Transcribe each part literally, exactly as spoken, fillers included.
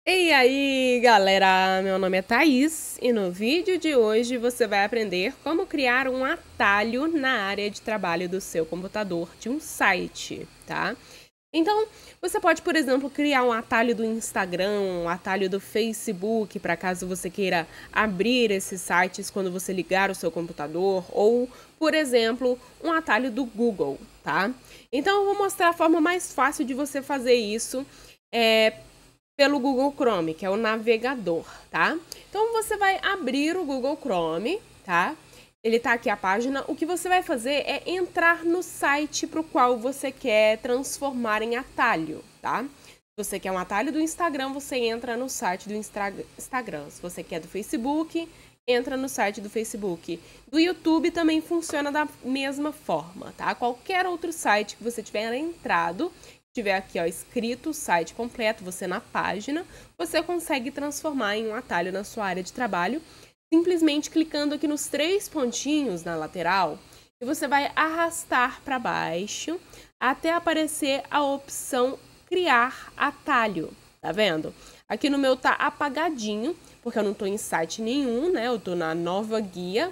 E aí, galera, meu nome é Thaís e no vídeo de hoje você vai aprender como criar um atalho na área de trabalho do seu computador de um site, tá? Então, você pode, por exemplo, criar um atalho do Instagram, um atalho do Facebook, para caso você queira abrir esses sites quando você ligar o seu computador, ou, por exemplo, um atalho do Google, tá? Então, eu vou mostrar a forma mais fácil de você fazer isso, é, pelo Google Chrome, que é o navegador, tá? Então você vai abrir o Google Chrome, tá? Ele tá aqui a página. O que você vai fazer é entrar no site para o qual você quer transformar em atalho, tá? Se você quer um atalho do Instagram, você entra no site do Instagram. Se você quer do Facebook, entra no site do Facebook. Do YouTube também funciona da mesma forma, tá? Qualquer outro site que você tiver entrado, tiver aqui, ó, escrito o site completo, você na página, você consegue transformar em um atalho na sua área de trabalho, simplesmente clicando aqui nos três pontinhos na lateral, e você vai arrastar para baixo até aparecer a opção criar atalho, tá vendo? Aqui no meu tá apagadinho, porque eu não tô em site nenhum, né? Eu tô na nova guia.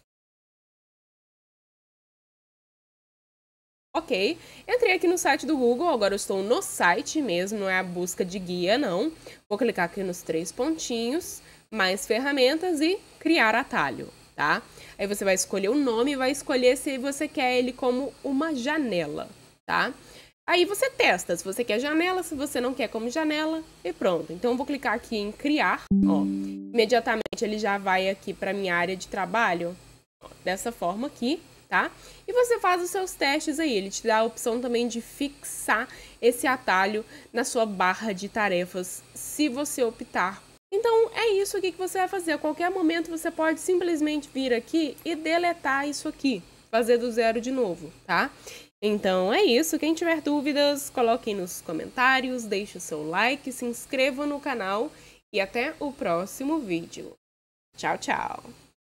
Ok, entrei aqui no site do Google, agora eu estou no site mesmo, não é a busca de guia, não. Vou clicar aqui nos três pontinhos, mais ferramentas e criar atalho, tá? Aí você vai escolher o nome e vai escolher se você quer ele como uma janela, tá? Aí você testa se você quer janela, se você não quer como janela e pronto. Então eu vou clicar aqui em criar, ó. Imediatamente ele já vai aqui para minha área de trabalho, ó, dessa forma aqui, tá? E você faz os seus testes aí, ele te dá a opção também de fixar esse atalho na sua barra de tarefas, se você optar. Então é isso aqui que você vai fazer, a qualquer momento você pode simplesmente vir aqui e deletar isso aqui, fazer do zero de novo, tá? Então é isso, quem tiver dúvidas, coloquem nos comentários, deixe o seu like, se inscreva no canal e até o próximo vídeo. Tchau, tchau!